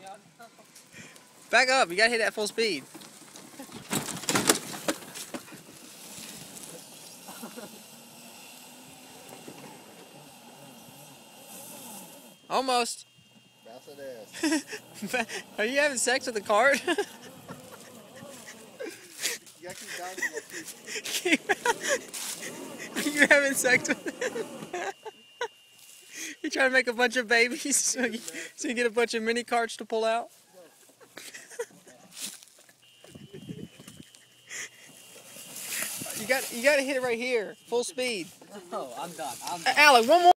Back up. You gotta hit it at full speed. Almost. Are you having sex with the cart? You gotta keep diving. You're having sex with it? You trying to make a bunch of babies so you get a bunch of mini carts to pull out? You got to hit it right here, full speed. Oh, I'm done. Alec, one more.